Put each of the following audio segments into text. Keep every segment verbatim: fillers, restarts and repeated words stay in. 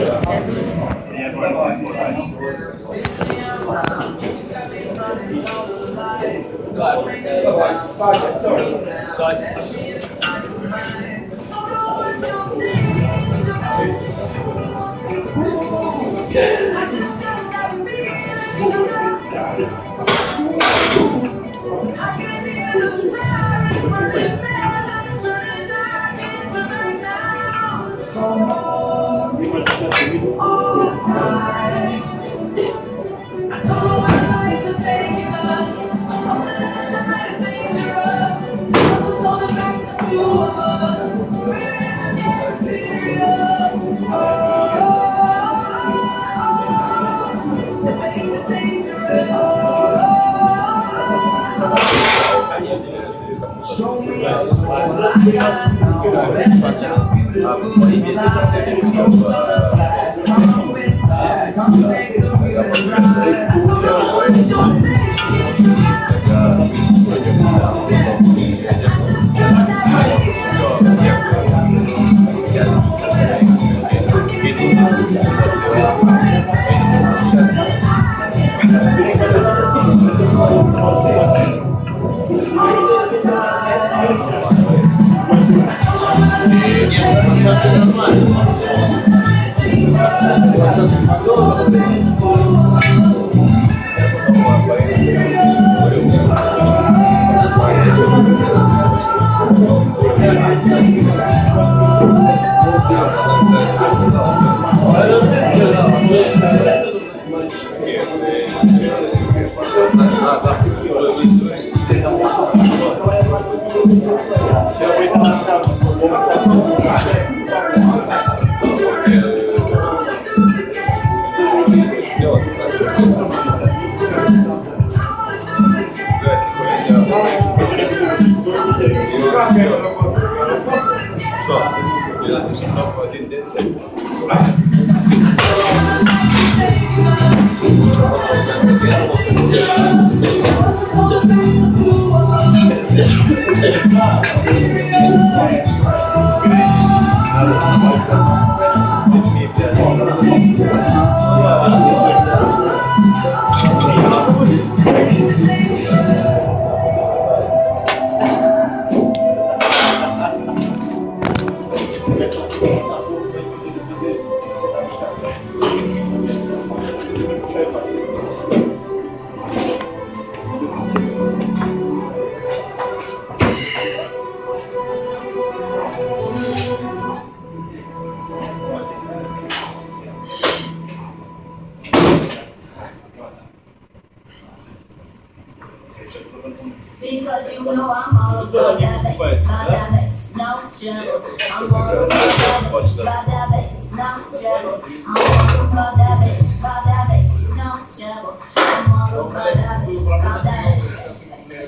Because you know I'm all about that bass, about that bass, no trouble. I'm all about that bass, about that bass, no trouble. I'm all about that bass, about that bass, no trouble. I'm all about that bass, about that bass.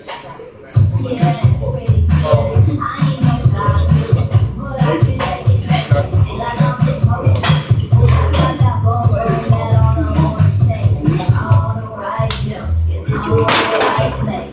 Yeah, it's pretty good. I ain't no size two, but I can shake it, shake it like I'm supposed to. I got that bone, burn that on the morning shakes. On the right jump, get on the right place.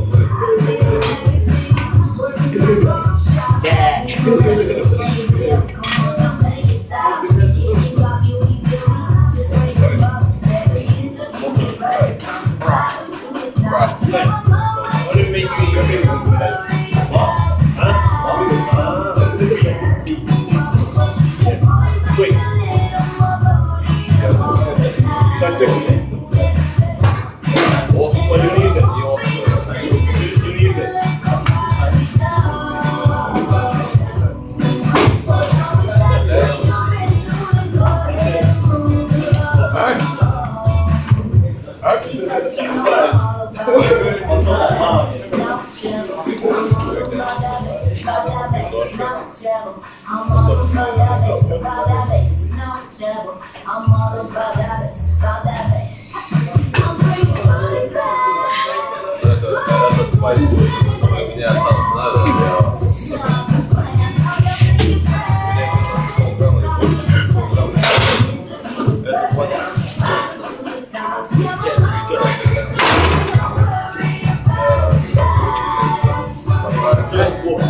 I'm all about that bass, about that bass, no trouble. I'm all about that bass, about that bass. I'm bringing money back.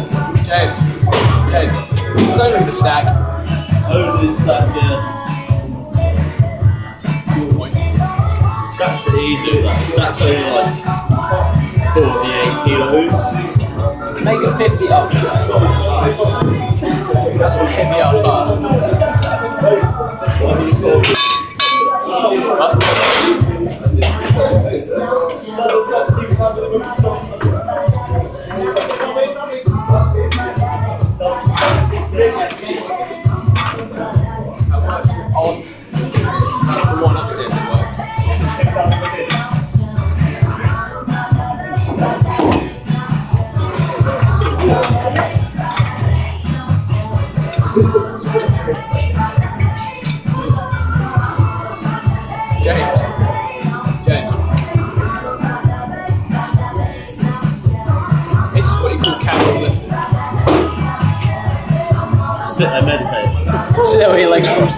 James, James, it's only the stack. Only the stack, yeah. So easy, like, that's only like forty-eight kilos. Make it fifty up. That's what hit me up, but. I'll pick the one upstairs, it works. James. James. This is what you call casual lifting. Sit there, meditate. Sit there with your legs crossed.